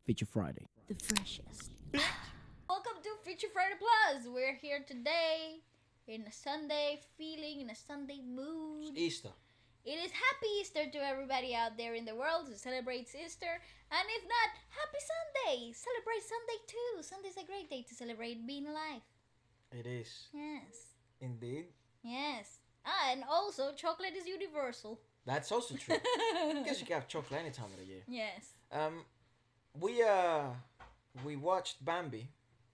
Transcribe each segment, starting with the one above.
Feature Friday. The freshest. Welcome to Feature Friday Plus. We're here today in a Sunday feeling, in a Sunday mood. Easter. It is happy Easter to everybody out there in the world who celebrates Easter. And if not, happy Sunday. Celebrate Sunday too. Sunday's a great day to celebrate being alive. It is. Yes. Indeed. Yes. And also, chocolate is universal. That's also true. I guess you can have chocolate any time of the year. Yes. We watched Bambi.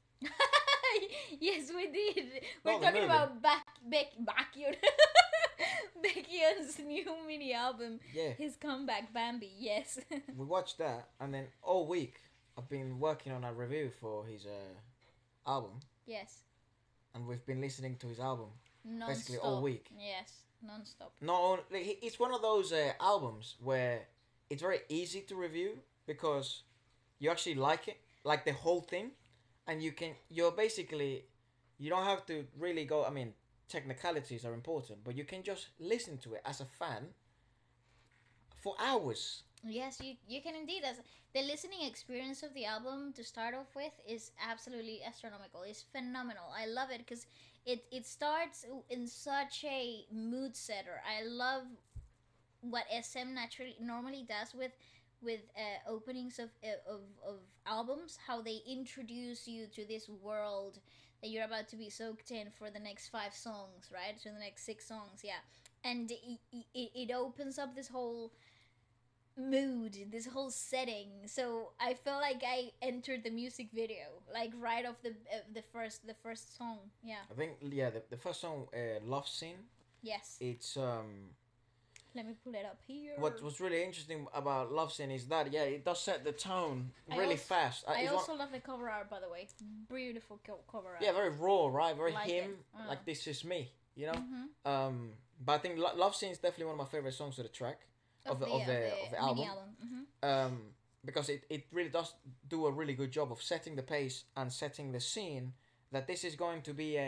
Yes, we did. We're Not the talking movie. about Backyard. Baekhyun's new mini album. Yeah. His comeback, Bambi. Yes. We watched that, and then all week I've been working on a review for his album, Yes. and we've been listening to his album Non-stop. basically all week. Yes, non-stop. Not only it's one of those albums where it's very easy to review because you actually like it, like the whole thing, and you don't have to really go. I mean, technicalities are important, but you can just listen to it as a fan for hours. Yes, you can indeed. As the listening experience of the album to start off with is absolutely astronomical. It's phenomenal. I love it because it starts in such a mood setter. I love what SM normally does with openings of albums, how they introduce you to this world that you're about to be soaked in for the next 5 songs, right? So the next 6 songs, yeah. And it opens up this whole mood, this whole setting. So I feel like I entered the music video, like right off the first song. Yeah. I think the first song, Love Scene. Yes. It's Let me pull it up here. what was really interesting about Love Scene is that it does set the tone really fast. I It's also love the cover art, by the way. Beautiful cover art. yeah, very raw, right? Very Like him, it. like this is me, you know. Mm-hmm. But I think Love Scene is definitely one of my favorite songs of the track of the album. mini album. Mm-hmm. Because it really does do a really good job of setting the pace and setting the scene that this is going to be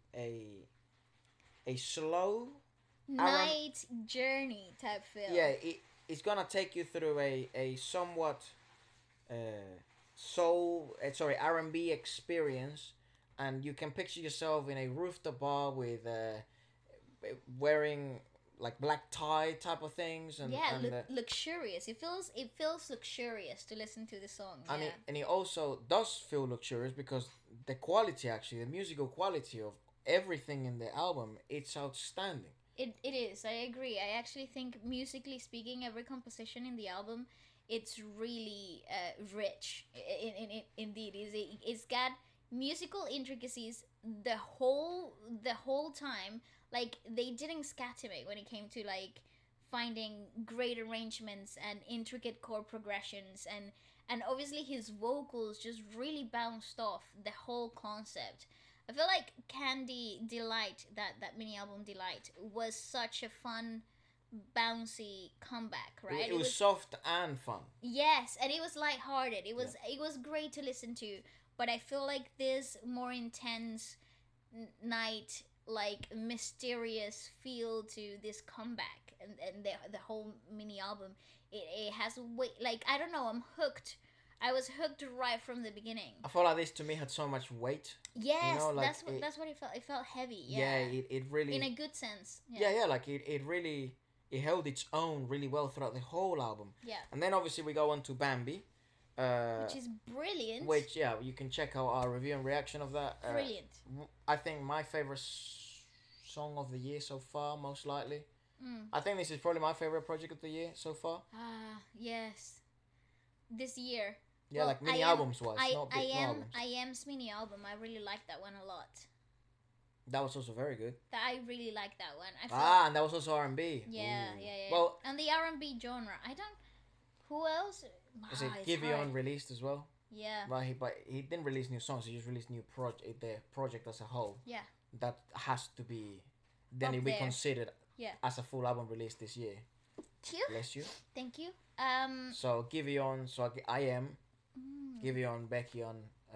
a slow Night journey type film. yeah it's gonna take you through a somewhat R&B experience, and you can picture yourself in a rooftop bar with wearing like black tie type of things and Yeah, and, luxurious. It feels luxurious to listen to the song. Yeah. and it also does feel luxurious because the quality, actually the musical quality of everything in the album, it's outstanding. It is. I agree. I actually think, musically speaking, every composition in the album, it's really rich. Indeed, it's got musical intricacies the whole time. Like, they didn't scatimate when it came to like finding great arrangements and intricate chord progressions, and obviously his vocals just really bounced off the whole concept. I feel like Candy Delight, that mini album Delight, was such a fun, bouncy comeback, right? It was soft and fun. Yes, and it was lighthearted. It was great to listen to, but I feel like this more intense night, like mysterious feel to this comeback, and the whole mini album. It has like, I don't know. I'm hooked. I was hooked right from the beginning. I felt like this to me had so much weight. Yes, like that's what it felt. It felt heavy. yeah, Yeah, it really in a good sense. yeah, like it really it held its own really well throughout the whole album. Yeah. And then obviously we go on to Bambi, Which is brilliant. which you can check out our review and reaction of that. Brilliant. I think my favorite song of the year so far, most likely. I think this is probably my favorite project of the year so far. Yes. This year. Yeah, Well, like mini I am- albums wise, not big albums. I am's mini album. I really like that one a lot. That was also very good. I really like that one. I felt, And that was also R&B. yeah. Well, and the R&B genre. I don't. Who else? is it It's Giveon hard. released as well? Yeah. Right, but he didn't release new songs. He just released new the project as a whole. Yeah. That has to be then Up it be there. considered Yeah. as a full album release this year. Phew. Bless you. Thank you. So Giveon, I am Giveon, Baekhyun.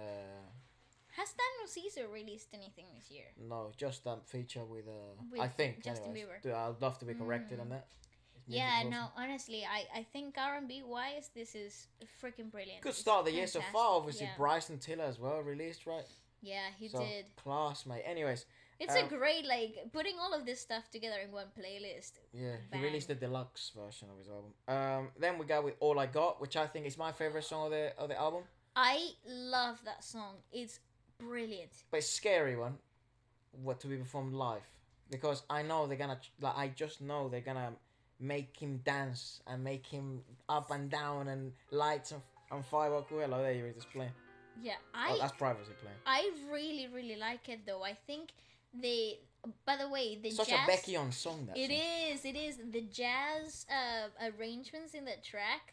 Has Daniel Caesar released anything this year? No, just that feature with With I think Justin anyways. Bieber. I'd love to be corrected on that. Yeah, Music's no, awesome. honestly, I think R&B wise, this is freaking brilliant. Good It's start of the year so far. fantastic, Obviously, yeah. Bryson Tiller as well released, right? Yeah, he So did. class, mate. Anyways, It's a great, like, putting all of this stuff together in one playlist. yeah, he Bang. released the deluxe version of his album. Then we got with All I Got, which I think is my favorite song of the album. I love that song. It's brilliant. But it's a scary one, what to be performed live, because I know they're gonna like I just know they're gonna make him dance and make him up and down and lights and firework. Hello, there you just playing. Yeah, Oh, that's privacy playing. I really really like it though. I think they. By the way, the Such jazz. a Becky on song. That It song. is. It is the jazz arrangements in the track.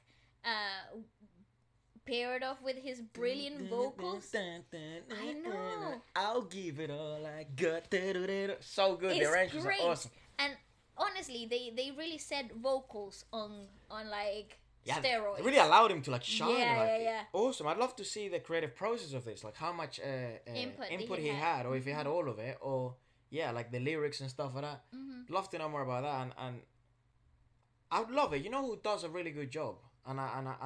Paired off with his brilliant vocals. I know. I'll give it all I got. So good. The It's arrangements great. are awesome. And honestly, they really said vocals on like Yeah, steroids. they really allowed him to like shine. Yeah, like, yeah. Awesome. I'd love to see the creative process of this, like how much Input did input he he have. had, or if he had all of it, or yeah, like the lyrics and stuff like that. Love to know more about that, and I would love it. You know who does a really good job, and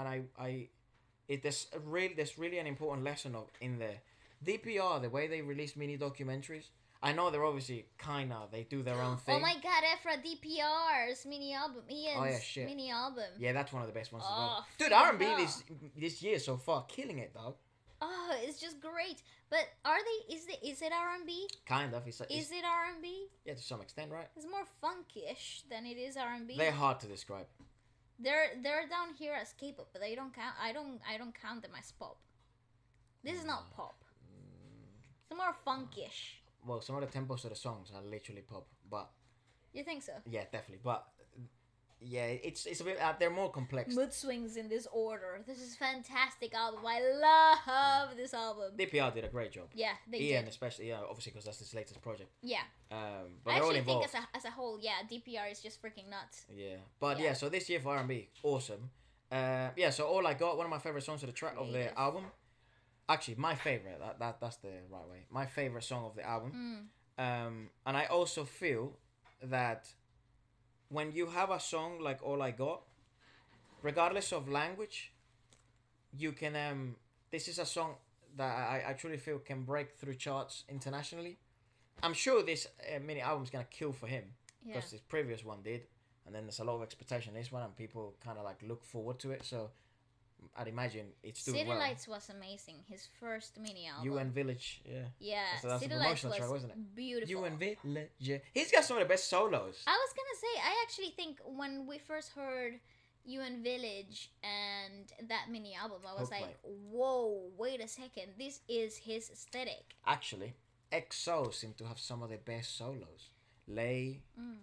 there's really an important lesson of in there. DPR, the way they release mini documentaries. I know they're obviously they do their own thing. Oh my god, Ephra DPR's mini album. Ian's shit. mini album. Yeah, that's one of the best ones as well. Oh, Dude, fuck R&B yeah. this year so far, killing it, dog. Oh, it's just great. But are they? Is it R&B? Kind of. It's Is it R&B? yeah, to some extent, right? It's more funkish than it is R&B. They're hard to describe. They're down here as K-pop, but they don't count. I don't count them as pop. This is not pop. It's more funkish. Well, some of the tempos of the songs are literally pop, but You think so? yeah, definitely. But yeah, it's a bit. They're more complex. Mood swings in this order. This is fantastic album. I love this album. DPR did a great job. Yeah, they Ian, did. especially, yeah, obviously because that's his latest project. Yeah. But I they're all actually think involved. as a whole, yeah, DPR is just freaking nuts. Yeah, but Yeah. yeah. So this year for R&B, awesome. Yeah. So All I Got, one of my favorite songs of the track of Creative. the album. Actually, my favorite. That's the right way. My favorite song of the album. And I also feel that when you have a song like All I Got, regardless of language, you can this is a song that I truly feel can break through charts internationally. I'm sure this mini album's gonna kill for him Yeah. because his previous one did, and then there's a lot of expectation in this one, and people kind of like look forward to it. So I'd imagine it's doing City well. Lights was amazing. His first mini album. UN Village, yeah. Yeah, So that's a City Lights promotional was track, wasn't it? beautiful. UN Village, yeah. He's got some of the best solos. I was gonna say, I actually think when we first heard UN Village and that mini album, I was Hook like, whoa, wait a second, this is his aesthetic. Actually, EXO seem to have some of the best solos. Lay,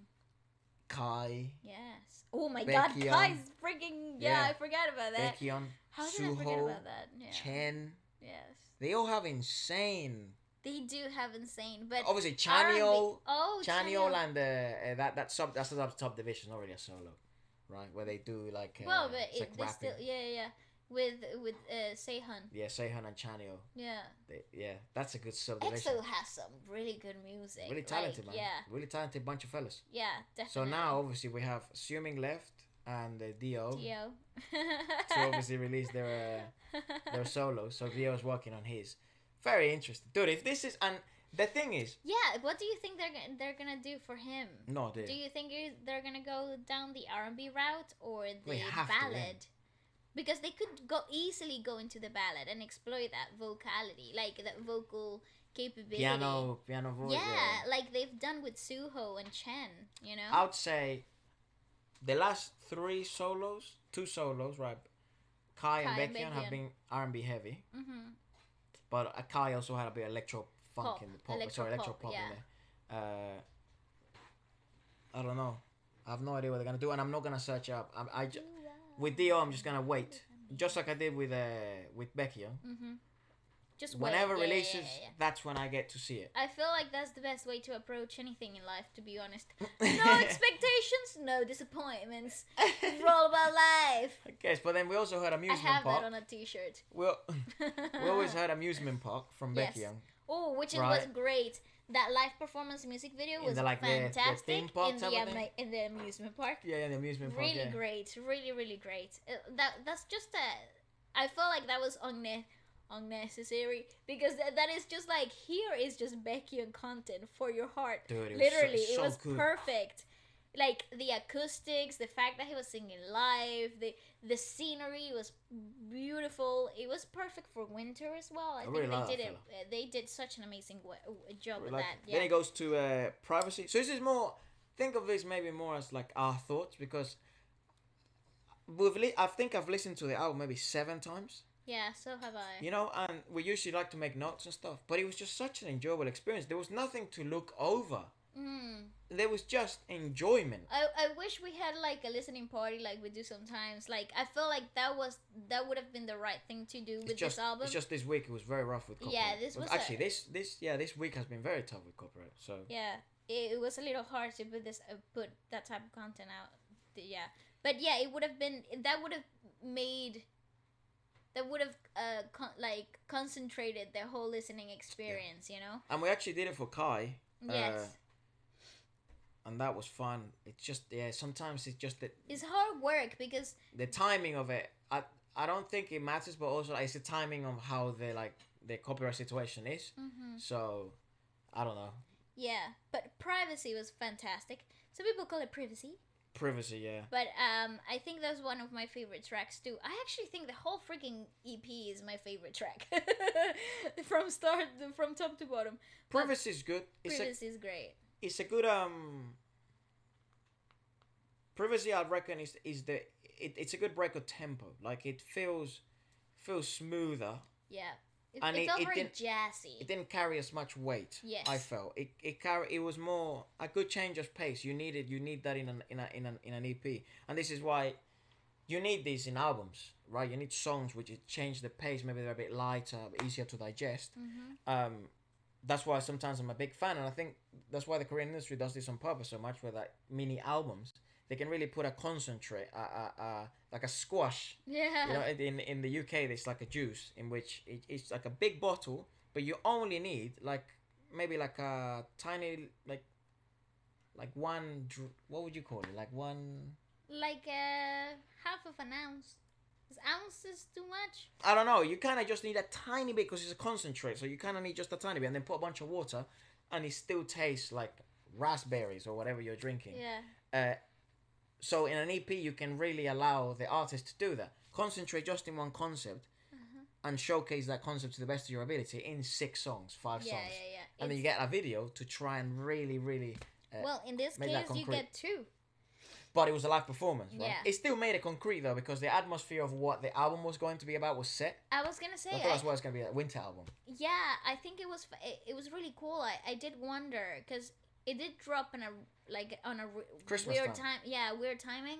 Kai, Yes. Oh my Baekhyun. god, Kai's freaking, Yeah. I forgot about that. Baekhyun, How did I forget Suho, about that? Yeah. Chen. Yes. They all have insane. They do have insane, but Obviously, R&B Chanyeol. Oh, Chanyeol and that's the top division, not really a solo, right? Where they do like well, but it's like they rapping. still, yeah, with Sehun. Yeah, Sehun and Chanyeol. Yeah. Yeah, that's a good subdivision. EXO has some really good music. Really talented, like, man. Yeah, Really talented bunch of fellas. yeah, definitely. So now, obviously, we have Assuming Left and Dio Dio. to obviously release their solos. So Dio's working on his. Very interesting, dude. If this is and the thing is, Yeah, what do you think they're gonna do for him? no, dude. Do you think they're gonna go down the R&B route or the They have to, ballad? Because they could easily go into the ballad and exploit that vocality, like that vocal capability. piano voice. Yeah, like they've done with Suho and Chen. You know. I would say the last two solos, right? Kai and Baekhyun have been R&B heavy, but Kai also had a bit of electro funk Pop. in the pop. Electro Electro pop, pop yeah. in there. I don't know. I have no idea what they're gonna do, and I'm not gonna search up. With Dio, I'm just gonna wait, just like I did with Baekhyun. Just Whenever wait. Yeah, releases, yeah. that's when I get to see it. I feel like that's the best way to approach anything in life, to be honest. No expectations, no disappointments. It's all about life. I guess, but then we also heard I Amusement have Park. that on a t-shirt. We always heard Amusement Park from Yes. Baekhyun. Oh, which was Right. great. that live performance music video In was the, like, the fantastic theme park in type of thing? in the amusement park. Yeah, in the amusement park. Really Yeah. great, really great. That's just a. I felt like that was unnecessary because that is just like here is just Becky and content for your heart. Dude, it was Literally, so it was good. perfect. Like the acoustics, the fact that he was singing live, the scenery was beautiful. It was perfect for winter as well. I really think like they that did it. They did such an amazing job with Like, that. then Yeah. it goes to privacy. So this is more. Think of this maybe more as like our thoughts, because I think I've listened to the album maybe 7 times. Yeah, so have I. You know, and we usually like to make notes and stuff, but it was just such an enjoyable experience. There was nothing to look over. There was just enjoyment. I wish we had like a listening party like we do sometimes. Like I feel like that would have been the right thing to do with this album. It's just this week it was very rough with copyright. Yeah, this was actually this week has been very tough with copyright. So yeah, it was a little hard to put put that type of content out. Yeah, but yeah, it would have been that would have made. That would have concentrated the whole listening experience, you know. And we actually did it for Kai. Yes. And that was fun. It's just sometimes it's just that it's hard work because the timing of it. I don't think it matters, but also it's the timing of how the copyright situation is. Mm-hmm. So I don't know. Yeah, but Privacy was fantastic. Some people call it Privacy. Privacy, yeah. But I think that's one of my favorite tracks too. I actually think the whole freaking EP is my favorite track, from top to bottom. Privacy is good. Privacy is great. It's a good Privacy, I reckon, it's a good break of tempo. Like it feels smoother. Yeah. It And felt it very didn't- jazzy. It didn't carry as much weight. Yes. I felt it was more a good change of pace. You need that in an EP, and this is why you need these in albums, right? You need songs which change the pace. Maybe they're a bit lighter, easier to digest. Mm-hmm. That's why sometimes I'm a big fan, and I think that's why the Korean industry does this on purpose so much. With like mini albums, they can really put a concentrate, like a squash. Yeah. You know, in the UK, there's like a juice in which it's like a big bottle, but you only need like maybe like a tiny like one. What would you call it? Like one. Like half of an ounce. Is ounces too much? I don't know. You kind of just need a tiny bit because it's a concentrate, so you kind of need just a tiny bit, and then put a bunch of water, and it still tastes like raspberries or whatever you're drinking. Yeah. So in an EP, you can really allow the artist to do that. Concentrate just in one concept, and showcase that concept to the best of your ability in 6 songs, 5 songs. Yeah. And then you get a video to try and really, really. Well, in this make that case, you concrete. get 2. But it was a live performance, right? Yeah. It still made it concrete though, because the atmosphere of what the album was going to be about was set. I was gonna say. I thought that's what it's gonna be, a winter album. Yeah, I think it was. It was really cool. I did wonder because it did drop in on a Christmas weird time. time. Yeah, weird timing.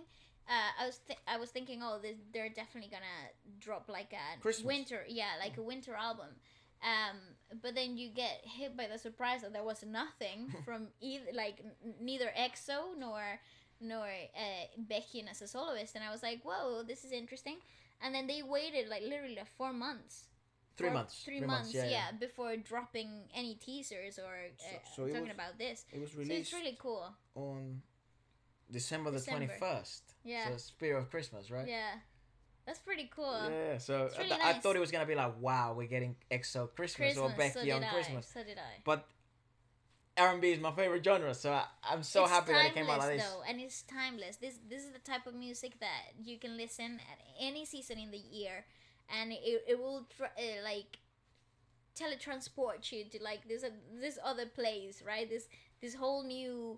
I was thinking, oh, they're definitely gonna drop like a Christmas. winter. Yeah, like a winter album. But then you get hit by the surprise that there was nothing from either, like neither EXO nor Baekhyun as a soloist, and I was like, whoa, this is interesting. And then they waited like literally 4 months. 3 months. 3 months, yeah, before dropping any teasers or So it talking was- about this. It was So released it's really cool. on December the December. 21st. Yeah. So spirit of Christmas, right? Yeah, that's pretty cool. Yeah. So It's really I nice. thought it was gonna be like, wow, we're getting EXO Christmas or Becky on Christmas. So did I. But R&B is my favorite genre, so I'm so It's happy that it came out like timeless, this. though, and it's timeless. This is the type of music that you can listen at any season in the year, and it will like teletransport you to like this other place, right? This whole new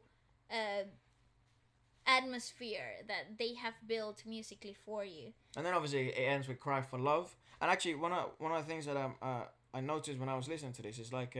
atmosphere that they have built musically for you. And then obviously it ends with "Cry for Love." And actually, one of the things that I noticed when I was listening to this is like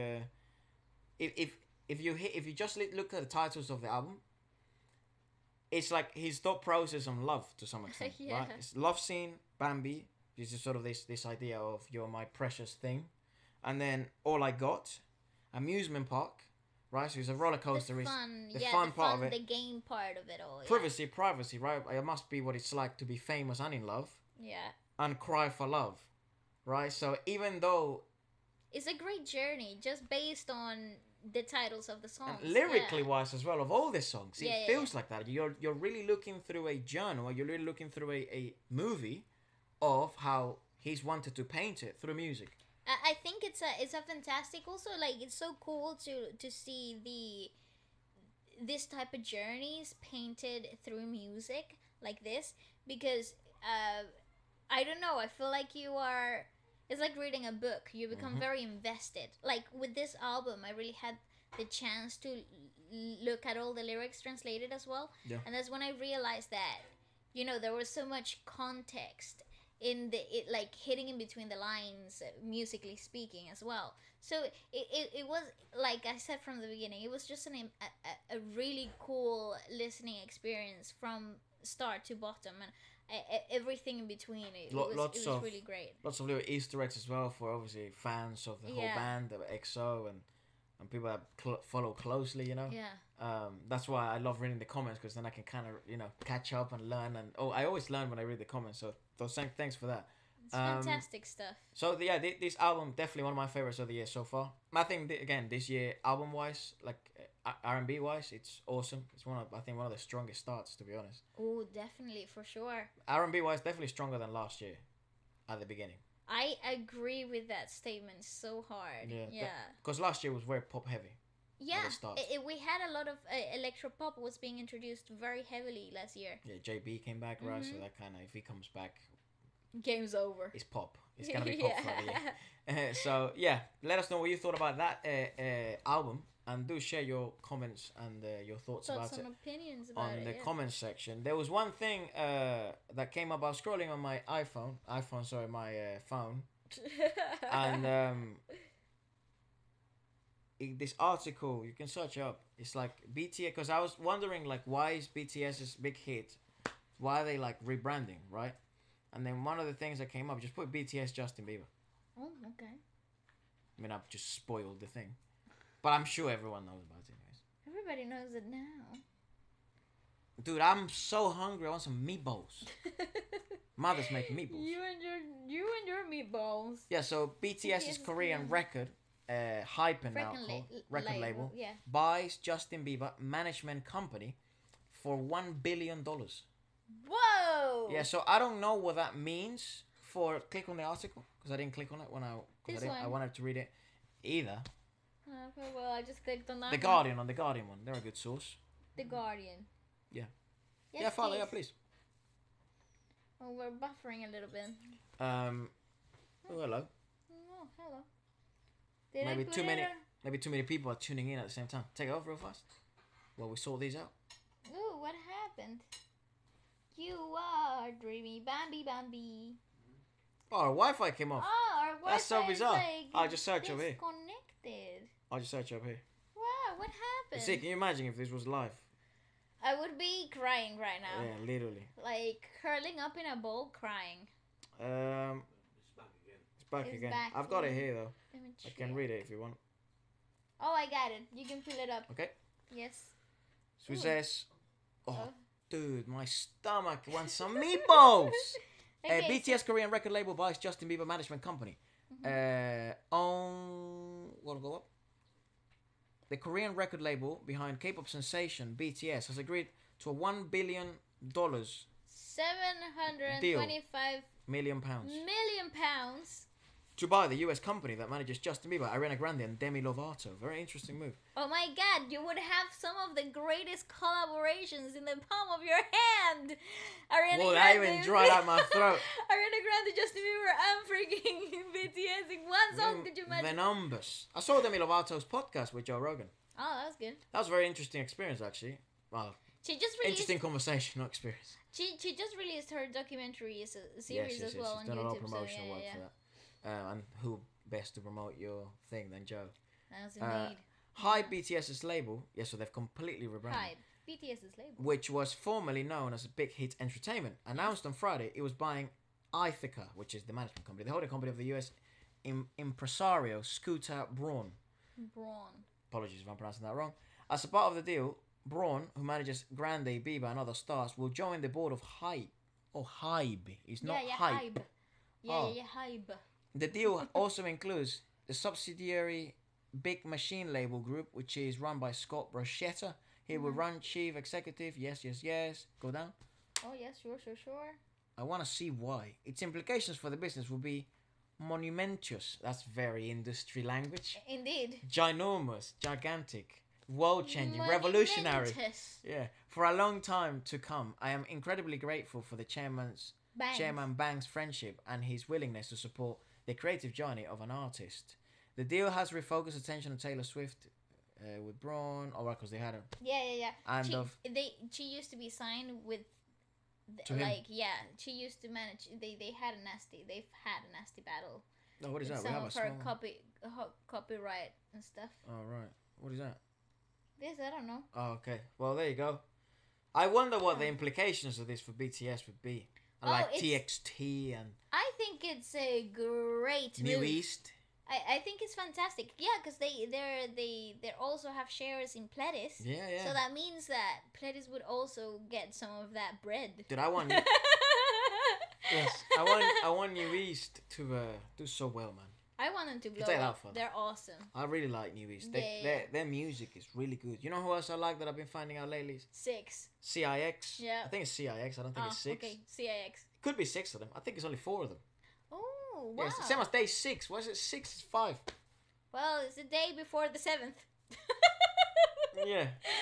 if you just look at the titles of the album, it's like his thought process on love to some extent, Yeah. right? It's Love Scene, Bambi. This is sort of this idea of you're my precious thing, and then All I Got, Amusement Park, right? So it's a roller coaster. The It's fun, the yeah, fun the part fun, of it. the game part of it all. Yeah. Privacy, right? It must be what it's like to be famous and in love, Yeah. and Cry for Love, right? So even though It's a great journey just based on the titles of the songs. And lyrically wise as well, of all the songs, it Yeah, feels like that. You're really looking through a journal, or you're really looking through a movie of how he's wanted to paint it through music. I think it's a fantastic. Also, like it's so cool to see this type of journeys painted through music like this, because I don't know, I feel like you are, it's like reading a book. You become very invested. Like with this album, I really had the chance to look at all the lyrics translated as well. Yeah. And that's when I realized that, you know, there was so much context in like hitting in between the lines, musically speaking as well. So it was, like I said from the beginning, it was just a really cool listening experience from start to bottom, and everything in between. It was really great. Lots of little Easter eggs as well for obviously fans of the whole band, of EXO, and people that follow closely, you know. Yeah. That's why I love reading the comments, because then I can kind of catch up and learn. And I always learn when I read the comments. So thanks for that. It's fantastic stuff. So yeah, this album definitely one of my favorites of the year so far. I think again this year, album wise, like R&B wise, it's awesome. It's one of the strongest starts, to be honest. Oh, definitely, for sure. R&B wise, definitely stronger than last year at the beginning. I agree with that statement so hard. Yeah. Because last year was very pop heavy. Yeah, we had a lot of electro pop was being introduced very heavily last year. Yeah, JB came back, right? So that kind of, if he comes back, game's over. It's pop. It's gonna be pop for the year. So yeah, let us know what you thought about that album, and do share your comments and your thoughts about it. Opinions about on the comments section. There was one thing that came up. I was scrolling on my my phone, and this article, you can search up. It's like BTS, because I was wondering like why is BTS's big hit, why are they like rebranding, right? And then one of the things that came up, just put BTS Justin Bieber. Oh, okay. I mean, I've just spoiled the thing, but I'm sure everyone knows about it anyways. Everybody knows it now. Dude, I'm so hungry. I want some meatballs. Mother's making meatballs. You and your meatballs. Yeah, so BTS's Korean record, Hypen now called, record label, buys Justin Bieber management company for $1 billion. Whoa! Yeah, so I don't know what that means for, click on the article, because I didn't click on it when I wanted to read it either. Well, I just clicked on that. The Guardian, on the Guardian one. They're a good source. The Guardian. Yeah. Yes, yeah, follow, please. yeah, please. Oh, we're buffering a little bit. Oh, hello. Oh, hello. Maybe too many people are tuning in at the same time. Take it off real fast while we sort these out. Ooh, what happened? You are dreamy Bambi. Oh, our Wi-Fi came off. Oh, our Wi-Fi. That's so bizarre. Like I'll just search over here. Disconnected. I'll just search over here. Wow, what happened? See, can you imagine if this was live? I would be crying right now. Yeah, literally. Like curling up in a ball, crying. It's back again. I've got it here though. I can read it if you want. Oh, I got it. You can pull it up. Okay. Yes. So it says, dude, my stomach wants some meatballs. Okay, BTS Korean record label buys Justin Bieber management company. Wanna go up? The Korean record label behind K-pop sensation BTS has agreed to a $1 billion 725 million pounds to buy the US company that manages Justin Bieber, Ariana Grande, and Demi Lovato. Very interesting move. Oh my god, you would have some of the greatest collaborations in the palm of your hand. Ariana Whoa, Grande, that even dried out my throat. Ariana Grande, Justin Bieber, and freaking BTS in one song. Could you imagine? The numbers. I saw Demi Lovato's podcast with Joe Rogan. Oh, that was good. That was a very interesting experience, actually. Well, she just released, interesting conversation, not experience. She just released her documentary series as well on She's done YouTube. a lot of promotional work for yeah. that. And who best to promote your thing than Joe? That's indeed. Hype, BTS's label, so they've completely rebranded. Hype, BTS's label. Which was formerly known as Big Hit Entertainment, announced on Friday it was buying Ithaca, which is the management company, the holding company of the US impresario Scooter Braun. Apologies if I'm pronouncing that wrong. As a part of the deal, Braun, who manages Grande, Bieber, and other stars, will join the board of Hybe. Oh, Hybe. It's not Hype. Hybe. The deal also includes the subsidiary Big Machine label group, which is run by Scott Brochetta. He will run chief executive. Yes, yes, yes. Go down. Oh yes, sure. I want to see why. Its implications for the business will be monumentous. That's very industry language. Indeed. Ginormous, gigantic, world-changing, revolutionary. Monumentous. Yeah, for a long time to come. I am incredibly grateful for the Chairman Bang's friendship and his willingness to support the creative journey of an artist. The deal has refocused attention on Taylor Swift with Braun. Oh, right, because they had a... Yeah. And She used to be signed with... To him. She used to manage... They've had a nasty battle. Oh, what is that? Some of her copyright and stuff. Oh, right. What is that? This, I don't know. Oh, okay. Well, there you go. I wonder what the implications of this for BTS would be. Like TXT and... I think it's a great New move. East. I think it's fantastic. Yeah, because they also have shares in Pledis. Yeah. So that means that Pledis would also get some of that bread. Dude, I want... yes, I want New East to do so well, man. I want them to blow take that up. for them. They're awesome. I really like New East. Their music is really good. You know who else I like that I've been finding out lately? Six. CIX. Yeah. I think it's CIX. I don't think it's 6. Okay, CIX. Could be 6 of them. I think it's only 4 of them. Oh, wow. Yeah, it's the same as day 6. Why is it 6? It's 5. Well, it's the day before the 7th. Yeah.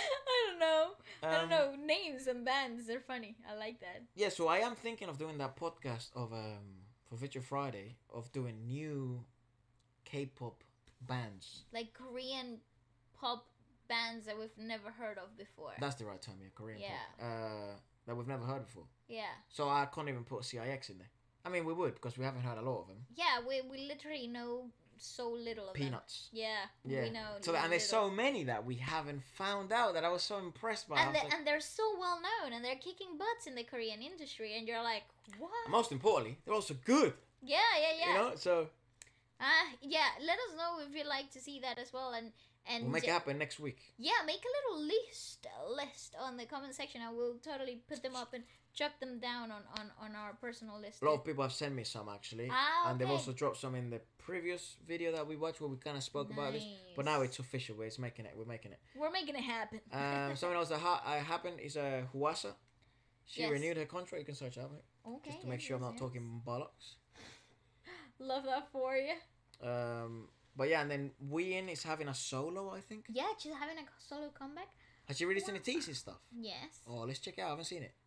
I don't know. Names and bands, they're funny. I like that. Yeah, so I am thinking of doing that podcast of for Future Friday of doing new K-pop bands. Like Korean pop bands that we've never heard of before. That's the right term, yeah, Korean pop. That we've never heard before. Yeah. So I can't even put CIX in there. I mean, we would, because we haven't heard a lot of them. Yeah, we literally know so little of Peanuts. them. Yeah, we know. So and there's so many that we haven't found out that I was so impressed by. And they're so well known, and they're kicking butts in the Korean industry, and you're like, what? Most importantly, they're also good. Yeah. You know, so... yeah, let us know if you'd like to see that as well, and we'll make it happen next week. Yeah, make a little list on the comment section, and we'll totally put them up and chuck them down on our personal list. A lot of people have sent me some actually, and they've also dropped some in the previous video that we watched where we kind of spoke about this. But now it's official. We're making it. We're making it happen. Something else that happened is Huasa. She renewed her contract. You can search out, right? Okay. Just to make sure I'm not talking bollocks. Love that for you. But yeah, and then Wheein is having a solo, I think. Yeah, she's having a solo comeback. Has she released any teasers stuff? Yes. Oh, let's check it out. I haven't seen it.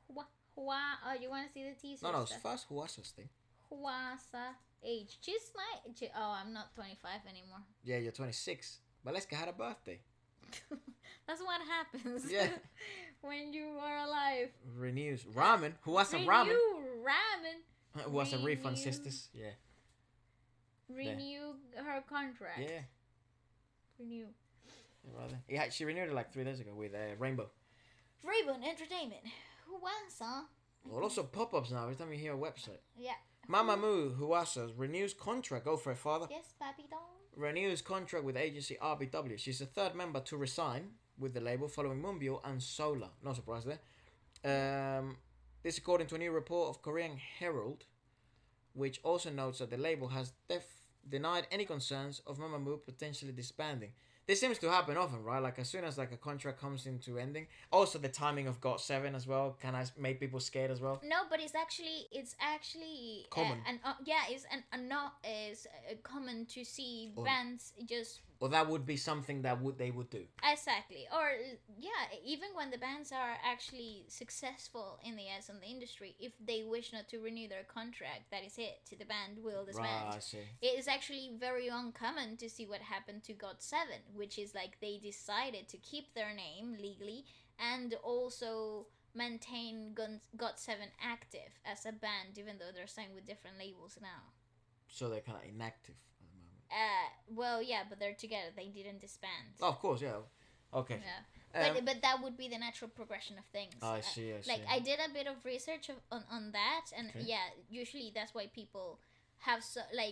Oh, you want to see the teaser? No, it's first Huasa's thing. Huasa age. She's my... Oh, I'm not 25 anymore. Yeah, you're 26. But Valeska had a birthday. That's what happens. Yeah. When you are alive. Renews. Ramen. Huasa ramen. Ramen. Huasa refund sisters. Yeah. Renew her contract. Yeah. Renew. Yeah, she renewed it like 3 days ago with Rainbow. Rainbow Entertainment. Huasa. Well, also pop-ups now every time you hear a website. Yeah. Mamamoo Huasa renews contract. Go for it, father. Yes, Papi Don. Renews contract with agency RBW. She's the 3rd member to resign with the label following Moonbyul and Solar. No surprise there. This according to a new report of Korean Herald, which also notes that the label has denied any concerns of Mamamoo potentially disbanding. This seems to happen often, right? Like as soon as like a contract comes into ending. Also, the timing of GOT7 as well kind of made people scared as well. No, but it's actually common. Is common to see bands just. Well, that would be something that they would do. Exactly, or even when the bands are actually successful in the industry, if they wish not to renew their contract, that is it. The band will disband. Right, I see. It is actually very uncommon to see what happened to GOT7, which is like they decided to keep their name legally and also maintain GOT7 active as a band, even though they're signed with different labels now. So they're kind of inactive. Well, yeah, but they're together. They didn't disband. Oh, of course, yeah. Okay. Yeah. But that would be the natural progression of things. I see. Like, I did a bit of research on that, and usually that's why people have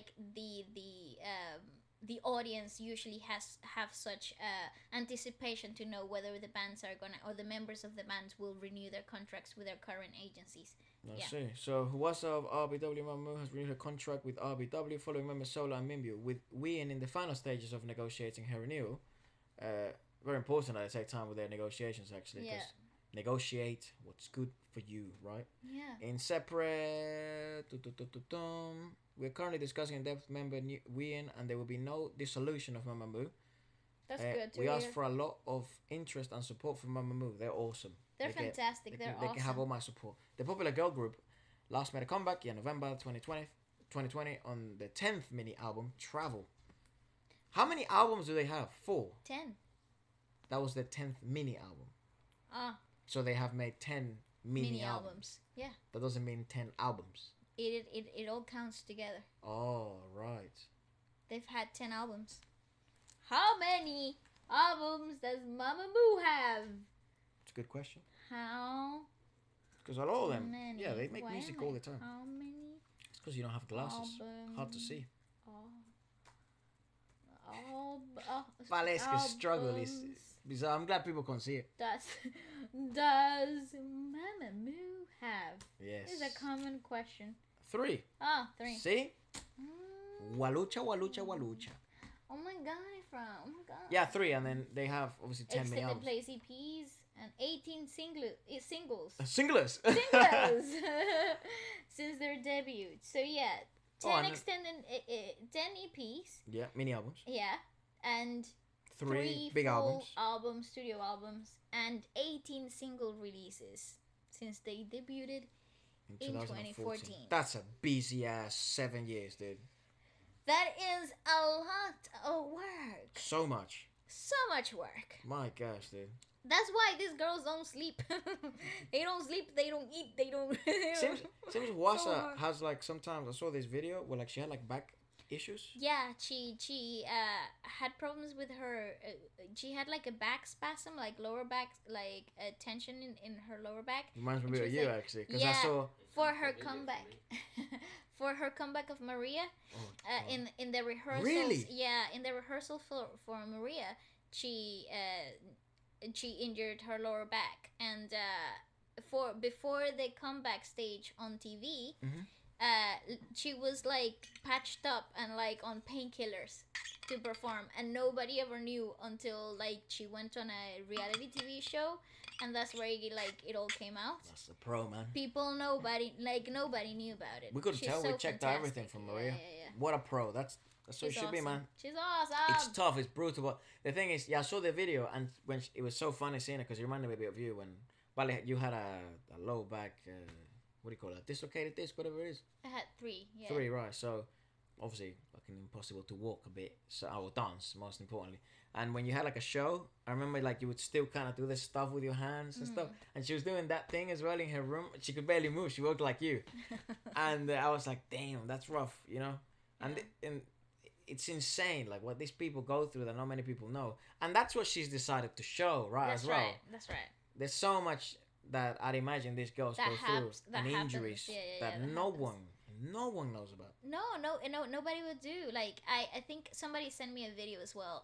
the audience usually have such anticipation to know whether the bands are gonna, or the members of the bands will renew their contracts with their current agencies. Let's Yeah. see. So, Huwasa of RBW Mamamoo has renewed her contract with RBW following members Sola and Mimbu, with Wien in the final stages of negotiating her renewal. Very important that they take time with their negotiations, actually, because negotiate what's good for you, right? Yeah. In separate, we're currently discussing in depth member Wien, and there will be no dissolution of Mamamoo. That's good to We hear. asked for a lot of interest and support from Mamamoo. They're awesome. They're fantastic. They're awesome. They can have all my support. The popular girl group last made a comeback in November 2020 on the 10th mini album, Travel. How many albums do they have? 4. 10. That was the 10th mini album. Ah. So they have made 10 mini albums. Yeah. That doesn't mean 10 albums. It all counts together. Oh, right. They've had 10 albums. How many albums does Mamamoo have? It's a good question. How Because a lot of them, many? yeah, they make Why music am all I- the time. How many It's because you don't have glasses. Hard to see. Valesca's struggle is bizarre. I'm glad people can see it. Does Mamamoo have? Yes. This is a common question. 3. Ah, 3. See? Mm. Walucha, Walucha, Walucha. Oh my god, Efra. Oh my god. Yeah, 3, and then they have obviously 10 mini Extended albums. plays EPs and 18 singles. Singlers. Singles since their debut. So yeah, 10 and- extended 10 EPs. Yeah, mini albums. Yeah, and 3 3 big full albums. studio albums, and 18 single releases since they debuted in 2014. That's a busy ass 7 years, dude. That is a lot of work. So much. So much work. My gosh, dude. That's why these girls don't sleep. They don't sleep, they don't eat, they don't... Seems Wasa hard. has like sometimes I saw this video where like she had like back issues. Yeah, she had problems with her. She had like a back spasm, like lower back, like tension in her lower back. Reminds me And a she bit of was you like- actually, because yeah, I saw. for her comeback. For her comeback of Maria, in the rehearsals. Really? Yeah, in the rehearsal for Maria, she injured her lower back, and before the comeback stage on TV, she was like patched up and like on painkillers to perform, and nobody ever knew until like she went on a reality TV show, and that's where it all came out. That's the pro, man. Nobody knew about it. We couldn't She's tell. so We checked fantastic. everything from Maria. Yeah. What a pro. That's what She's it should be, awesome. man. She's awesome. It's tough. It's brutal. But the thing is, yeah, I saw the video, and when it was so funny seeing it because it reminded me a bit of you when, Vale, you had a low back. What do you call it? Dislocated disc, whatever it is. I had 3. Yeah. 3, right? So obviously, fucking impossible to walk a bit. So I will dance, most importantly. And when you had like a show, I remember like you would still kind of do this stuff with your hands and stuff. And she was doing that thing as well in her room. She could barely move. She walked like you. And I was like, damn, that's rough, you know. And it's insane, like what these people go through that not many people know. And that's what she's decided to show, right? That's as well. right. That's right. There's so much that I'd imagine these girls That go happens- through that and happens. injuries Yeah, that that no happens. one knows about. No, nobody would do. Like I think somebody sent me a video as well,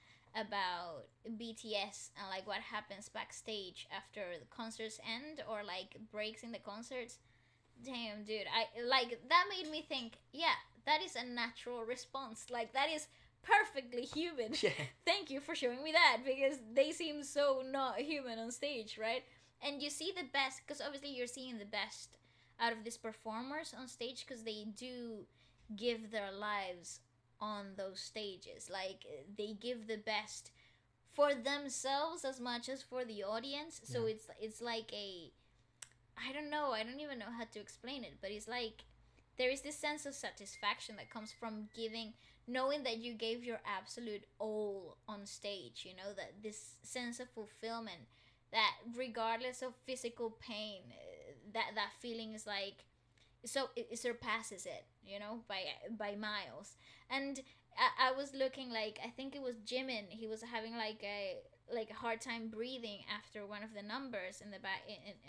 about BTS and like what happens backstage after the concerts end or like breaks in the concerts. Damn, dude, I like that made me think. Yeah, that is a natural response. Like that is perfectly human. Yeah. Thank you for showing me that because they seem so not human on stage, right? And you see the best because obviously you're seeing the best out of these performers on stage because they do give their lives on those stages. Like they give the best for themselves as much as for the audience. So it's like a, I don't know, I don't even know how to explain it, but it's like there is this sense of satisfaction that comes from giving, knowing that you gave your absolute all on stage, you know, that this sense of fulfillment, that regardless of physical pain, that feeling is like, so it surpasses it, you know, by miles. And I was looking, like, I think it was Jimin, he was having like a hard time breathing after one of the numbers in the back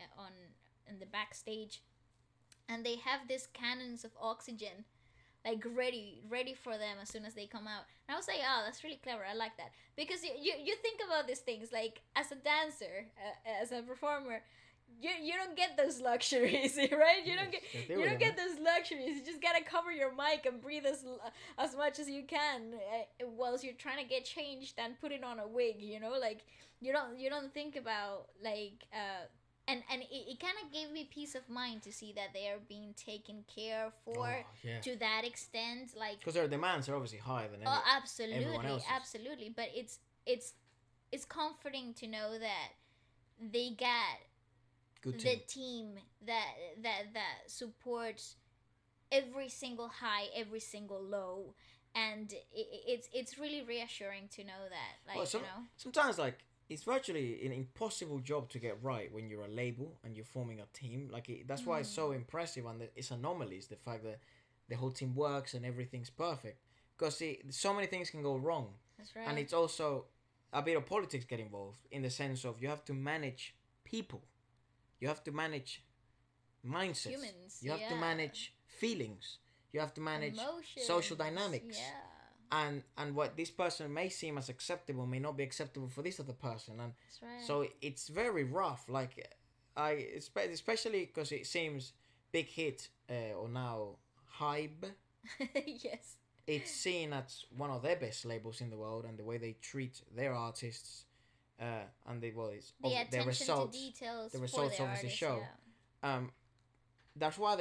in the backstage, and they have these cannons of oxygen like ready for them as soon as they come out. And I was like, oh, that's really clever, I like that, because you think about these things like as a dancer, as a performer, you don't get those luxuries, right? You don't get Just deal you with don't it, get those luxuries. You just gotta cover your mic and breathe as much as you can whilst you're trying to get changed and put it on a wig. You know, like you don't think about like and it kind of gave me peace of mind to see that they are being taken care for Oh, yeah. to that extent. Like, Because their demands are obviously higher than oh, everyone absolutely, else's. absolutely. But it's comforting to know that they got Good the team. team that supports every single high, every single low, and it's really reassuring to know that, like, Well, you know. sometimes like it's virtually an impossible job to get right when you're a label and you're forming a team. Like that's why it's so impressive, and it's anomalies. The fact that the whole team works and everything's perfect, because so many things can go wrong, That's right. and it's also a bit of politics get involved in the sense of you have to manage people, you have to manage mindsets, Humans, you have to yeah. manage feelings, you have to manage Emotions, social dynamics. yeah, And what this person may seem as acceptable may not be acceptable for this other person, and that's right. so it's very rough. Like especially because it seems Big Hit or now Hybe, Yes, it's seen as one of their best labels in the world, and the way they treat their artists, and the their attention results, to details the for results the obviously artist, show. yeah. That's why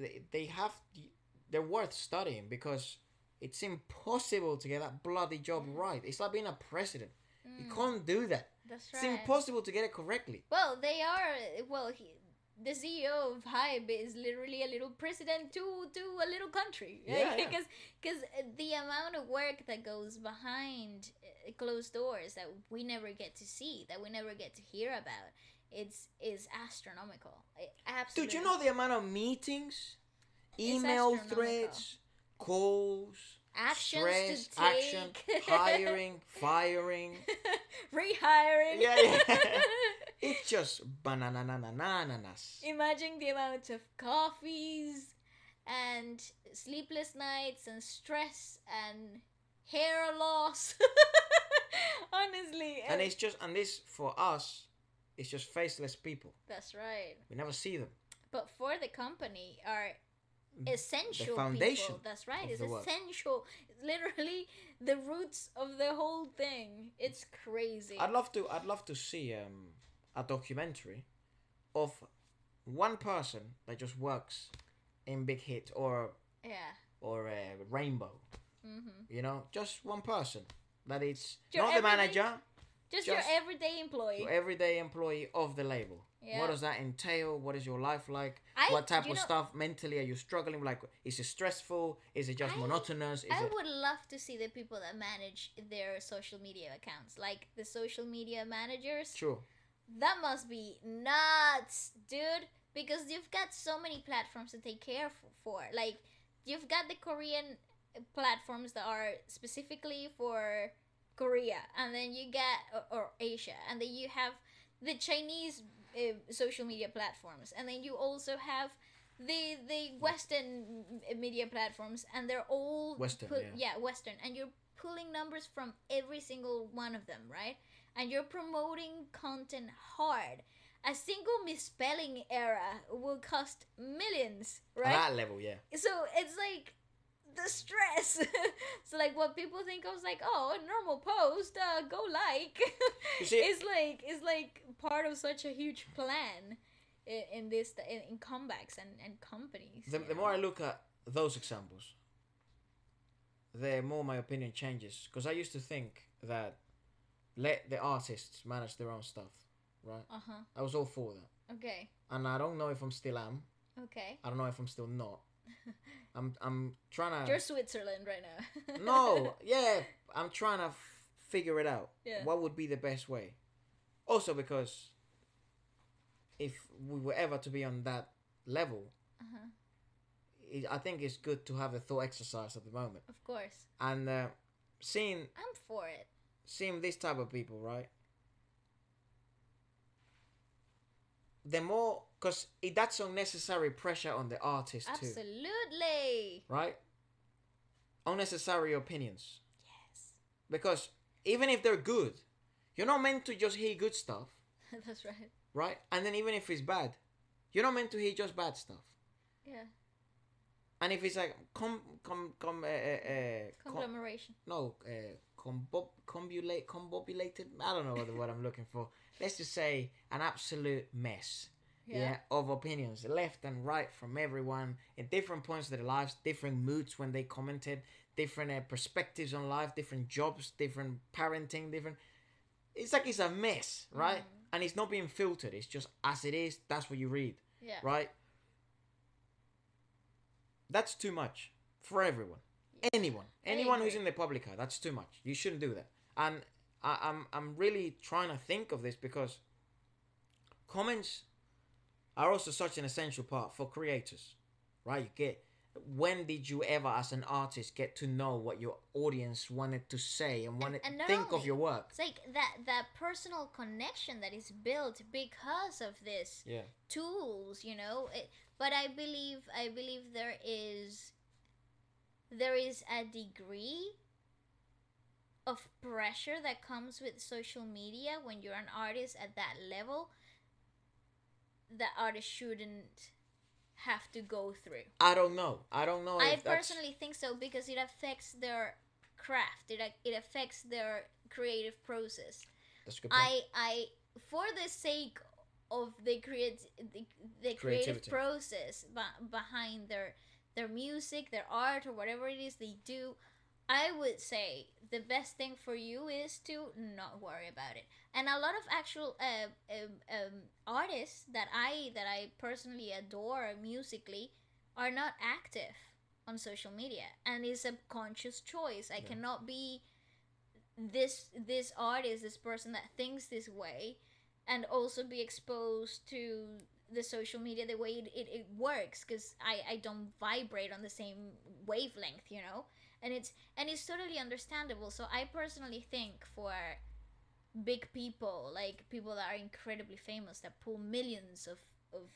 they're worth studying, because it's impossible to get that bloody job right. It's like being a president. You can't do that. That's It's right. impossible to get it correctly. Well, they are. Well, the CEO of Hybe is literally a little president to a little country. Yeah, yeah. Because the amount of work that goes behind closed doors that we never get to see, that we never get to hear about, is astronomical. Absolutely. Dude, you know the amount of meetings, It's email astronomical. threads, calls, Actions stress, to action, take. hiring, firing. Rehiring. Yeah, yeah. It's just banananananas. Imagine the amount of coffees and sleepless nights and stress and hair loss. Honestly. And this for us, it's just faceless people. That's right. We never see them. But for the company are essential The foundation people. That's right. of It's the work. essential. It's literally the roots of the whole thing. It's crazy. I'd love to see a documentary of one person that just works in Big Hit or Rainbow. You know, just one person that it's Your not the everyday- manager, just your everyday employee. your everyday employee of the label. Yeah. What does that entail? What is your life like? I- What type you of know- stuff mentally are you struggling? Like, is it stressful? Is it just monotonous? Is I it? would love to see the people that manage their social media accounts, like the social media managers. True. That must be nuts, dude. Because you've got so many platforms to take care for. Like, you've got the Korean platforms that are specifically for Korea, and then you get or Asia, and then you have the Chinese social media platforms, and then you also have the Western media platforms, and they're all Western, Western, and you're pulling numbers from every single one of them, right? And you're promoting content hard. A single misspelling error will cost millions, right? At that level, yeah. So it's like the stress. So like what people think of is like, oh, a normal post, go like. You see- it's like part of such a huge plan in this in comebacks and companies. The more I look at those examples, the more my opinion changes. Because I used to think that let the artists manage their own stuff, right? I was all for that, Okay. and I don't know if I'm still am. Okay. I don't know if I'm still not. I'm trying to. You're Switzerland right now. No, yeah, I'm trying to figure it out. Yeah. What would be the best way? Also, because if we were ever to be on that level, I think it's good to have the thought exercise at the moment. Of course. And seeing I'm for it. this type of people, right? The more, because that's unnecessary pressure on the artist too, Absolutely. right? Unnecessary opinions. Yes. Because even if they're good, you're not meant to just hear good stuff. That's right. right? And then even if it's bad, you're not meant to hear just bad stuff. Yeah. And if it's like Conglomeration. combobulated. I don't know what I'm looking for. Let's just say an absolute mess. Yeah. Of opinions, left and right from everyone in different points of their lives, different moods when they commented, different perspectives on life, different jobs, different parenting, different. It's like it's a mess, right? And it's not being filtered. It's just as it is. That's what you read, Yeah. right? That's too much for everyone. Yeah. Anyone who's in the public eye, that's too much. You shouldn't do that. And I'm really trying to think of this because comments are also such an essential part for creators, right? When did you ever, as an artist, get to know what your audience wanted to say and wanted to think of your work? It's like that personal connection that is built because of this tools, you know. But I believe there is a degree of pressure that comes with social media when you're an artist at that level that artists shouldn't have to go through. I don't know. I personally think so because it affects their craft. It affects their creative process. That's a good point. I for the sake of the creative process behind their music, their art, or whatever it is they do, I would say the best thing for you is to not worry about it. And a lot of actual artists that I personally adore musically are not active on social media, and it's a conscious choice. I cannot be this artist, this person that thinks this way, and also be exposed to the social media the way it works, because I don't vibrate on the same wavelength, you know. And it's totally understandable. So I personally think for big people, like people that are incredibly famous, that pull millions of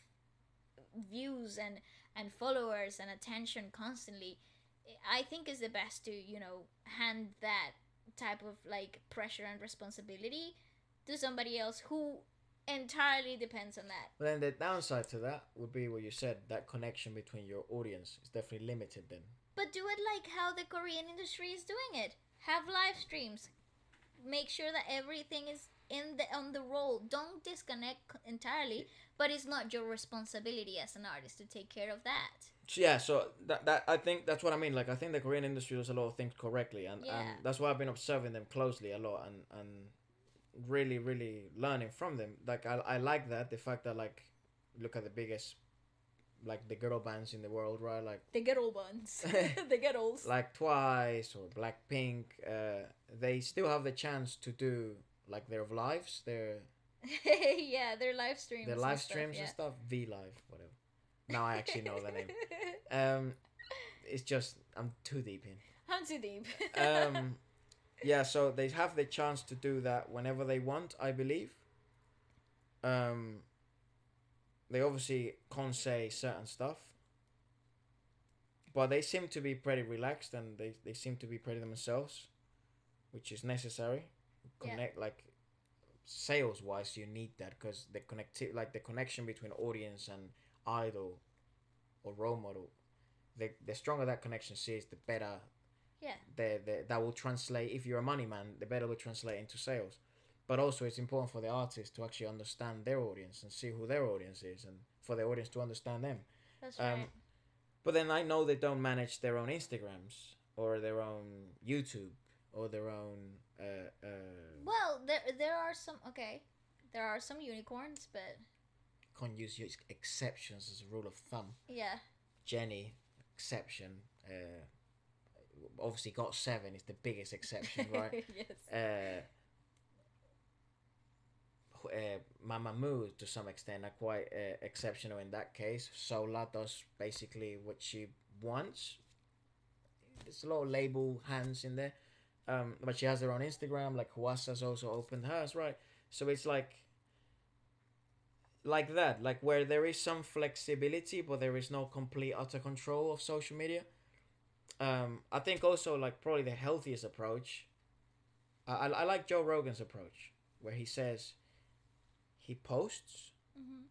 views and followers and attention constantly, I think is the best to, you know, hand that type of like pressure and responsibility to somebody else who entirely depends on that. But then the downside to that would be what you said, that connection between your audience is definitely limited then. But do it like how the Korean industry is doing it. Have live streams. Make sure that everything is on the roll. Don't disconnect entirely, but it's not your responsibility as an artist to take care of that. Yeah, so that I think that's what I mean. Like, I think the Korean industry does a lot of things correctly, and that's why I've been observing them closely a lot and really learning from them. Like, I like that, the fact that, like, look at the biggest, like, the girl bands in the world, right? Like the girl bands, the girls, like Twice or Blackpink. They still have the chance to do like their lives, their their live streams, and stuff. V Live, whatever. Now I actually know the name. It's just I'm too deep in. I'm too deep. Yeah, so they have the chance to do that whenever they want, I believe. They obviously can't say certain stuff, but they seem to be pretty relaxed, and they seem to be pretty themselves, which is necessary. Like sales wise, you need that, because the connection between audience and idol or role model, the stronger that connection is, the better. That will translate. If you're a money man, the better will translate into sales. But also, it's important for the artist to actually understand their audience and see who their audience is, and for the audience to understand them. That's right. But then I know they don't manage their own Instagrams or their own YouTube or their own. Well, there are some. Okay, there are some unicorns, but can't use exceptions as a rule of thumb. Yeah. Jenny, exception. Obviously, GOT7 is the biggest exception, right? Yes. Mamamoo, to some extent, are quite exceptional in that case. Sola does basically what she wants. There's a lot of label hands in there, but she has her own Instagram. Like Huasa's also opened hers, right? So it's like that, like where there is some flexibility, but there is no complete utter control of social media. I think also, like, probably the healthiest approach. I like Joe Rogan's approach, where he says he posts, Mm-hmm.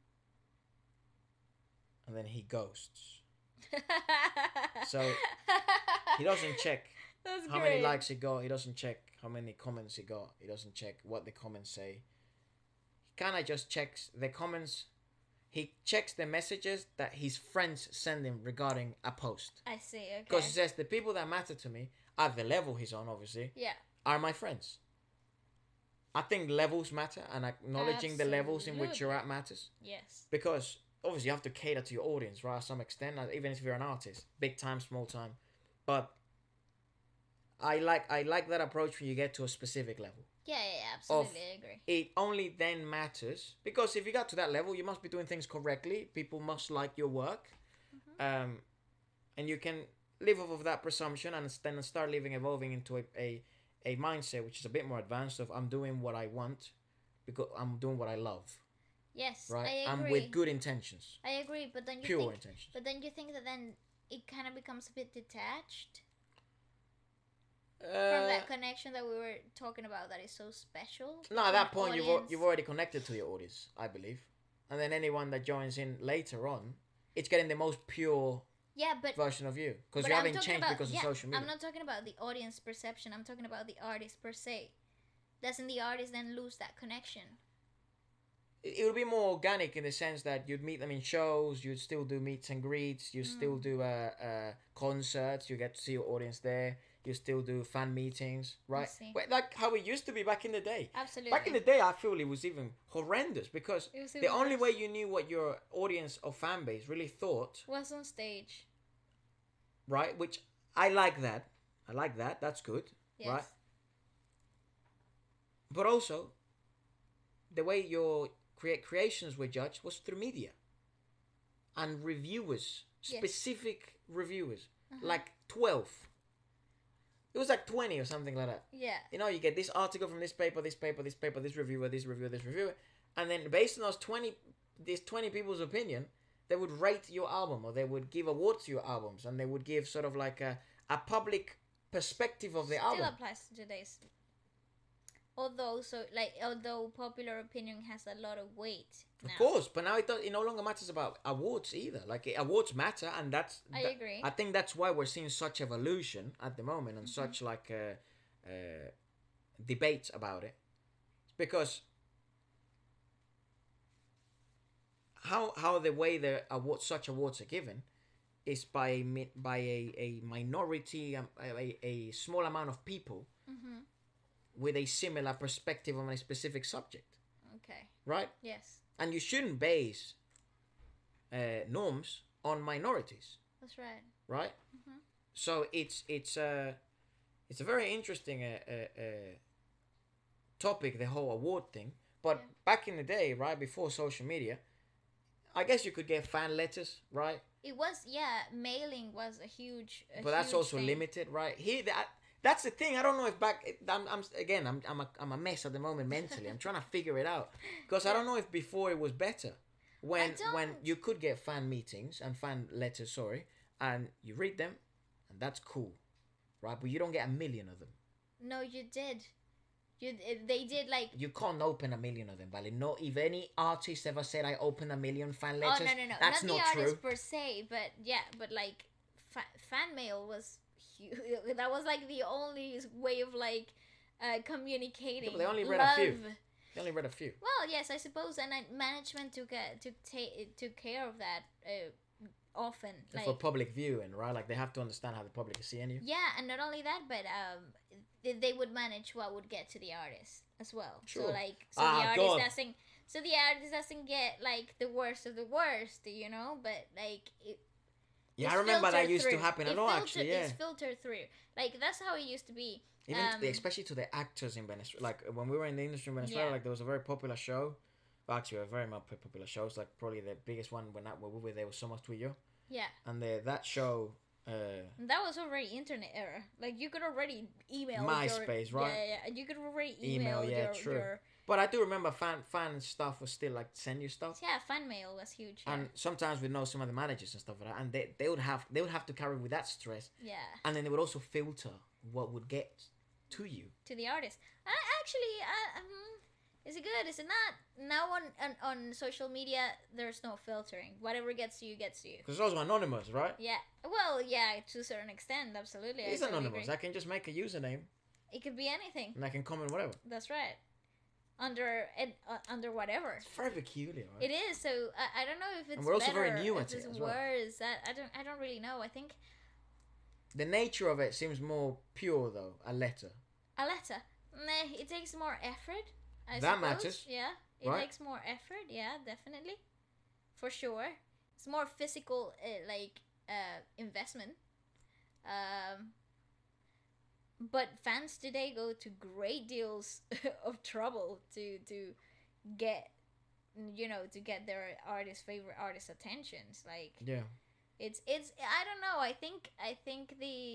and then he ghosts. So he doesn't check That's how great. many likes he got. He doesn't check how many comments he got. He doesn't check what the comments say. He kind of just checks the comments. He checks the messages that his friends send him regarding a post. I see. Okay. Because he says the people that matter to me, at the level he's on, obviously, yeah. are my friends. I think levels matter, and acknowledging the levels in which you're at matters. Yes. Because obviously you have to cater to your audience, right? To some extent, even if you're an artist, big time, small time. But I like that approach when you get to a specific level. Yeah, absolutely, I agree. It only then matters because if you got to that level, you must be doing things correctly. People must like your work, and you can live off of that presumption and then start evolving into a mindset which is a bit more advanced of I'm doing what I want because I'm doing what I love. Yes, right? I agree. And with good intentions. I agree, but then pure intentions. But then you think that then it kind of becomes a bit detached from that connection that we were talking about that is so special. No, at that point you've already connected to your audience, I believe, and then anyone that joins in later on, it's getting the most pure version of you because you haven't changed because of social media. I'm not talking about the audience perception. I'm talking about the artist per se. Doesn't the artist then lose that connection? It would be more organic in the sense that you'd meet them in shows, you'd still do meets and greets, you still do concerts, you get to see your audience there, you still do fan meetings, right? Like how it used to be back in the day. Absolutely. Back in the day, I feel it was even horrendous because the only way you knew what your audience or fan base really thought was on stage. Right? Which I like that. That's good. Yes. Right? But also, the way your creations were judged was through media and reviewers, specific reviewers, like 12. It was like 20 or something like that. Yeah. You know, you get this article from this paper, this reviewer, this reviewer, and then based on those 20 people's opinion, they would rate your album or they would give awards to your albums and they would give sort of like a public perspective of the album. Still applies to today's. Although popular opinion has a lot of weight now. Of course, but now it no longer matters about awards either. Like awards matter, and I agree. I think that's why we're seeing such evolution at the moment and such like debates about it. It's because how the way such awards are given is by a minority, a small amount of people. Mm-hmm. With a similar perspective on a specific subject. Okay. Right? Yes. And you shouldn't base norms on minorities. That's right. Right? Mm-hmm. So it's a very interesting topic, the whole award thing. But back in the day, right, before social media, I guess you could get fan letters, right? It was, mailing was a huge but that's also thing. Limited, right? That's the thing. I don't know if I'm a mess at the moment mentally. I'm trying to figure it out because I don't know if before it was better when you could get fan meetings and fan letters, and you read them, and that's cool, right? But you don't get a million of them. No, you did. They did like. You can't open a million of them, Vale. No, if any artist ever said I opened a million fan letters, no. That's not the artist per se, but like fan mail was. That was like the only way of like communicating. Yeah, but they only read love. A few. They only read a few. Well, yes, I suppose, and management took care of that often. For public viewing, right? Like they have to understand how the public is seeing you. Yeah, and not only that, but they would manage what would get to the artist as well. Sure. So the artist doesn't get like the worst of the worst, you know, but like. Yeah, I remember that used to happen a lot, actually, yeah. It's filtered through. Like, that's how it used to be. Even especially to the actors in Venezuela. Like, when we were in the industry in Venezuela, like, there was a very popular show. Well, actually, a very much popular shows. Like, probably the biggest one when we were there was Somos Tú y Yo. Yeah. And that show... that was already internet era. Like, you could already email MySpace, right? Yeah. You could already email true. But I do remember fan stuff was still like send you stuff. Yeah, fan mail was huge. Yeah. And sometimes we know some of the managers and stuff like that, and they would have to carry with that stress. Yeah. And then they would also filter what would get to you. To the artist. Is it good? Is it not? Now on social media, there's no filtering. Whatever gets to you gets to you. Because it's also anonymous, right? Yeah. Well, yeah, to a certain extent, absolutely. It's totally anonymous. agree. I can just make a username. It could be anything. And I can comment whatever. That's right. Under whatever. It's very peculiar, right? It is. So I don't know if it's and we're also better, very new if at it it's as well. worse. I don't really know. I think the nature of it seems more pure, though. A letter. A letter. Nah, it takes more effort. I That suppose. matters. Yeah, it right? takes more effort. Yeah, definitely, for sure. It's more physical, investment. But fans today go to great deals of trouble to get, to get their favorite artist attentions. Like, yeah, it's I don't know. I think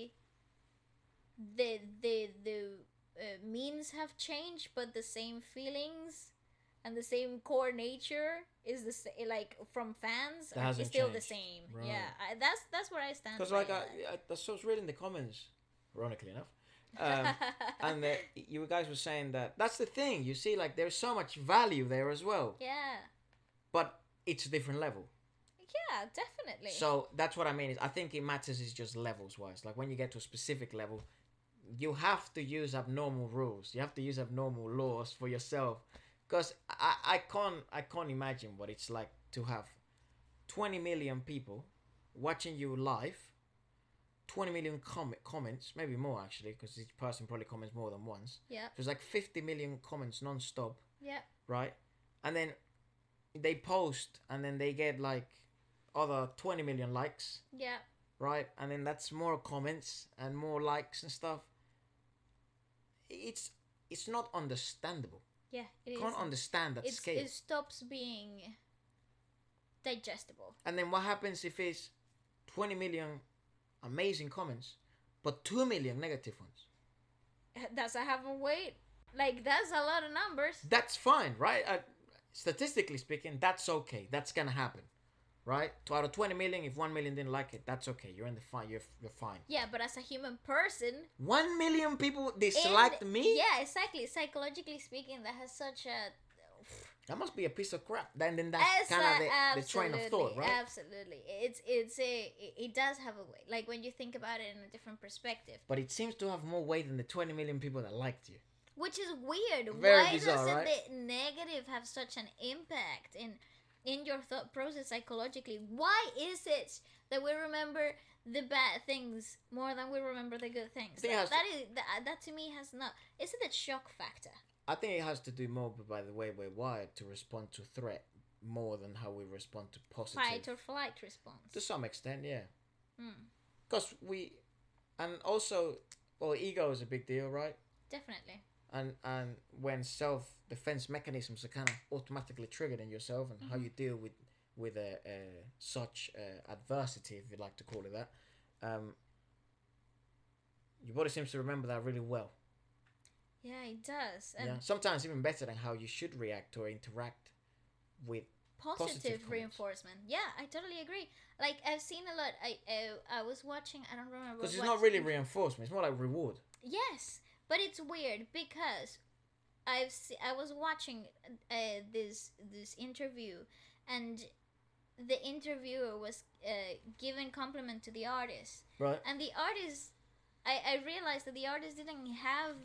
the means have changed, but the same feelings and the same core nature is like from fans is still changed. the same. Right. Yeah, that's where I stand. Because like I was reading the comments, ironically enough, and you guys were saying that's the thing. You see, like there's so much value there as well. Yeah. But it's a different level. Yeah, definitely. So that's what I mean. Is I think it matters is just levels wise. Like when you get to a specific level, you have to use abnormal rules. You have to use abnormal laws for yourself. Because I can't imagine what it's like to have 20 million people watching you live, 20 million comments, maybe more actually, because each person probably comments more than once. Yeah. There's like 50 million comments non-stop. Yeah. Right? And then they post and then they get like other 20 million likes. Yeah. Right? And then that's more comments and more likes and stuff. It's not understandable. Yeah, it Can't understand that scale. It stops being digestible. And then what happens if it's 20 million amazing comments, but 2 million negative ones? That's a half a weight. Like, that's a lot of numbers. That's fine, right? Statistically speaking, that's okay. That's gonna happen, right? Out of 20 million, if 1 million didn't like it, that's okay. You're in the fine. You're fine. Yeah, but as a human person, 1 million people disliked me. Yeah, exactly. Psychologically speaking, that has such a. That must be a piece of crap. Then that's kind of the train of thought, right? Absolutely, it does have a weight. Like when you think about it in a different perspective. But it seems to have more weight than the 20 million people that liked you. Which is weird. Very Why bizarre, doesn't right? the negative have such an impact in your thought process psychologically? Why is it that we remember the bad things more than we remember the good things? That to me has not. Is it a shock factor? I think it has to do more by the way we're wired to respond to threat more than how we respond to positive. Fight or flight response. To some extent, yeah. Because and also, well, ego is a big deal, right? Definitely. And when self-defense mechanisms are kind of automatically triggered in yourself, and how you deal with such adversity, if you'd like to call it that, your body seems to remember that really well. Yeah, it does. And yeah, sometimes even better than how you should react or interact with positive reinforcement. Yeah, I totally agree. Like I've seen a lot. I was watching. I don't remember. Because it's not really reinforcement. It's more like reward. Yes, but it's weird because I was watching this interview, and the interviewer was giving compliment to the artist. Right. And the artist, I realized that the artist didn't have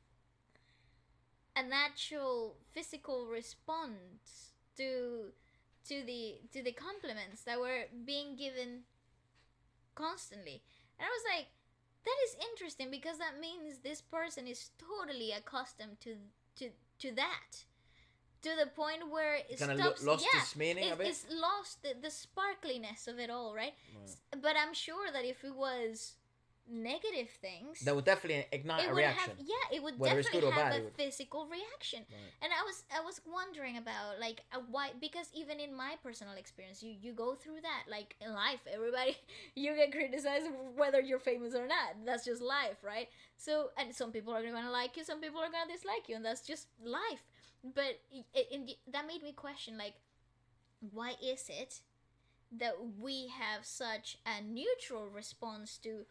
a natural physical response to the compliments that were being given constantly. And I was like, that is interesting, because that means this person is totally accustomed to that, to the point where it stops. Lost its meaning a bit. It's lost the sparkliness of it all, right? But I'm sure that if it was negative things, that would definitely ignite a reaction. It would whether definitely have bad, a physical reaction. Right. And I was wondering about like why, because even in my personal experience, you go through that. Like in life, everybody, you get criticized whether you're famous or not. That's just life, right? So, and some people are gonna like you, some people are gonna dislike you, and that's just life. But that made me question, like, why is it that we have such a neutral response to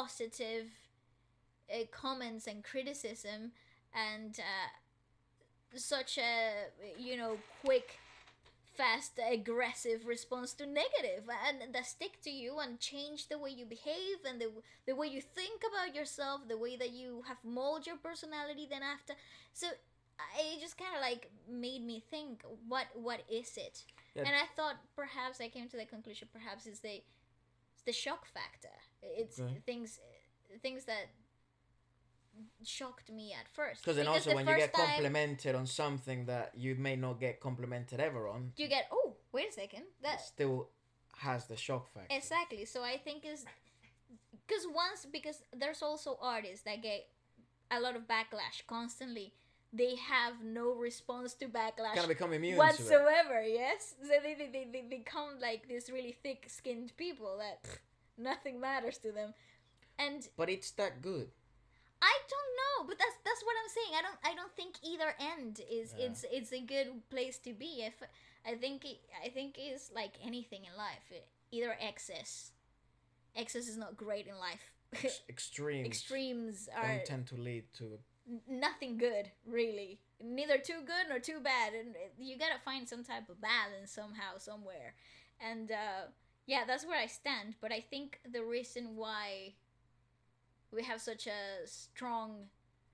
positive comments and criticism, and such a, quick, fast, aggressive response to negative, and that stick to you and change the way you behave and the way you think about yourself, the way that you have molded your personality then after. So it just kind of like made me think, what is it? Yeah. And I thought perhaps I came to the conclusion, perhaps it's the shock factor. It's things that shocked me at first. Because then also when you get time, complimented on something that you may not get complimented ever on, you get, oh, wait a second, that it still has the shock factor. Exactly. So I think is because there's also artists that get a lot of backlash constantly. They have no response to backlash. Kind of become immune whatsoever. To it. Yes. So they become like this really thick-skinned people that nothing matters to them, but it's that good. I don't know, but that's what I'm saying. I don't think either end is it's a good place to be. If I think it's like anything in life. Either excess is not great in life. Extremes don't tend to lead to nothing good, really. Neither too good nor too bad, and you gotta find some type of balance somehow, somewhere. And that's where I stand. But I think the reason why we have such a strong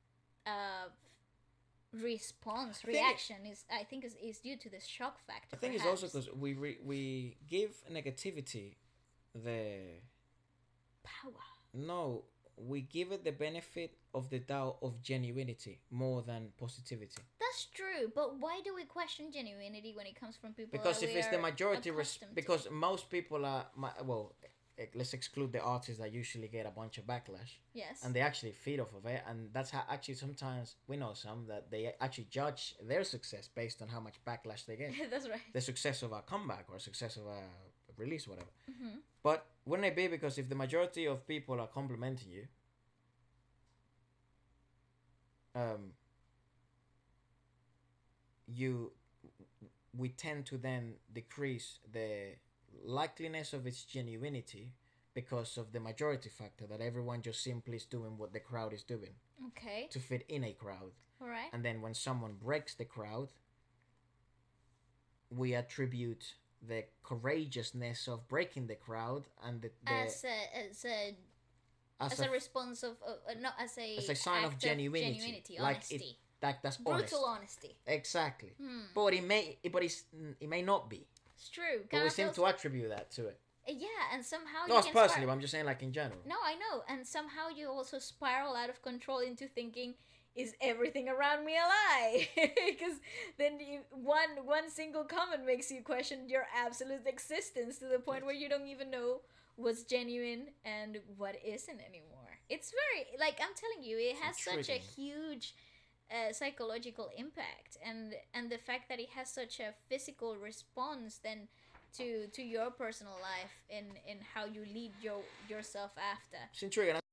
reaction is due to this shock factor. I think perhaps. It's also because we give negativity the power. No, we give it the benefit of the doubt of genuinity more than positivity. That's true, but why do we question genuinity when it comes from people? Because if it's the majority, because to? Most people are let's exclude the artists that usually get a bunch of backlash. Yes. And they actually feed off of it, and that's how actually sometimes we know some that they actually judge their success based on how much backlash they get. That's right. The success of a comeback or success of a release, whatever. Mm-hmm. But wouldn't it be because if the majority of people are complimenting you, we tend to then decrease the likeliness of its genuinity because of the majority factor that everyone just simply is doing what the crowd is doing. Okay. To fit in a crowd. All right. And then when someone breaks the crowd, we attribute the courageousness of breaking the crowd and as a response of not as a sign of genuinity, honesty. That's brutal honest. Honesty. Exactly. But it may not be. It's true. But we seem to attribute that to it. Yeah, and somehow not us personally, but I'm just saying like in general. No, I know, and somehow you also spiral out of control into thinking, is everything around me a lie? Because then one single comment makes you question your absolute existence to the point where you don't even know what's genuine and what isn't anymore. It's very, like I'm telling you, it has such a huge psychological impact, and the fact that it has such a physical response then to your personal life in how you lead yourself after. It's intriguing.